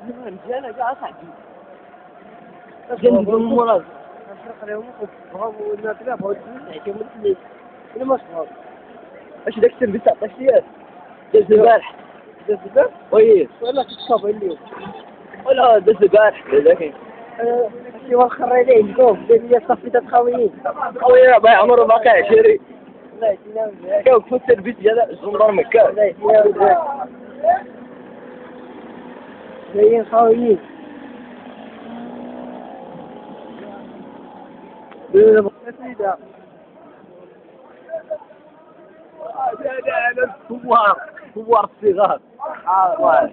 مزيانة كاع صاحبي. جنبهم مراد. نفرق عليهم وخفهم والناس لا بغاو نعطيهم الفلوس. أنا ما صغار. اش داك السيرفيس تاع الطاكسيات؟ داز البارح. داز البارح؟ وي. ولا تتصافى اليوم. ولا داز البارح ذاك. شي واخا راه عندكم دير لي صافي خاويين. خويا بايع عمرو باقي عشري. لا يتينا مزيان. كاوقفوا السيرفيس ديال الجندرمي كاع. لا يتينا مزيان. جايين خاويين. لا كبار الصغار. لكل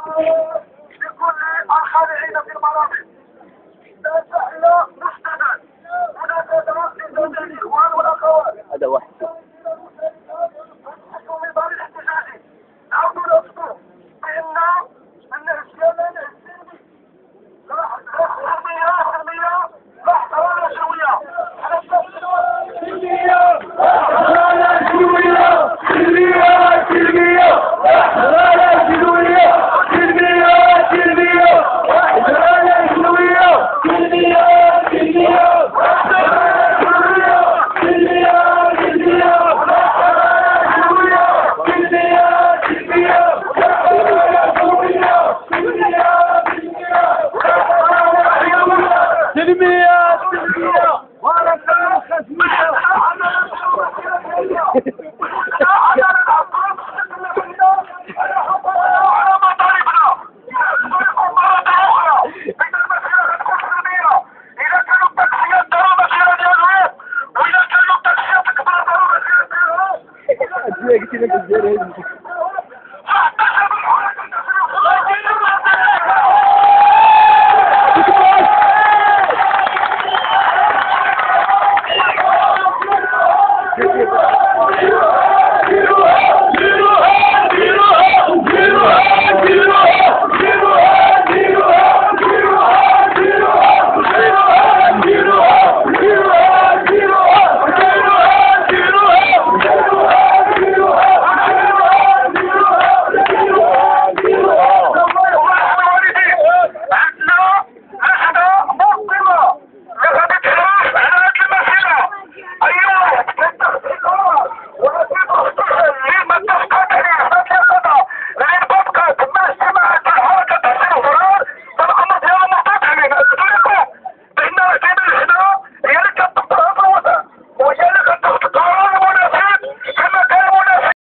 الخالعين في المرافق لا تحيا محتمل هناك دراسة بين الإخوان والأخوات. هذا واحد. من باب الاحتجاج نعود نذكر بأن الاشياء لا حرمية لا احترام شوية. قلت لك الجزائر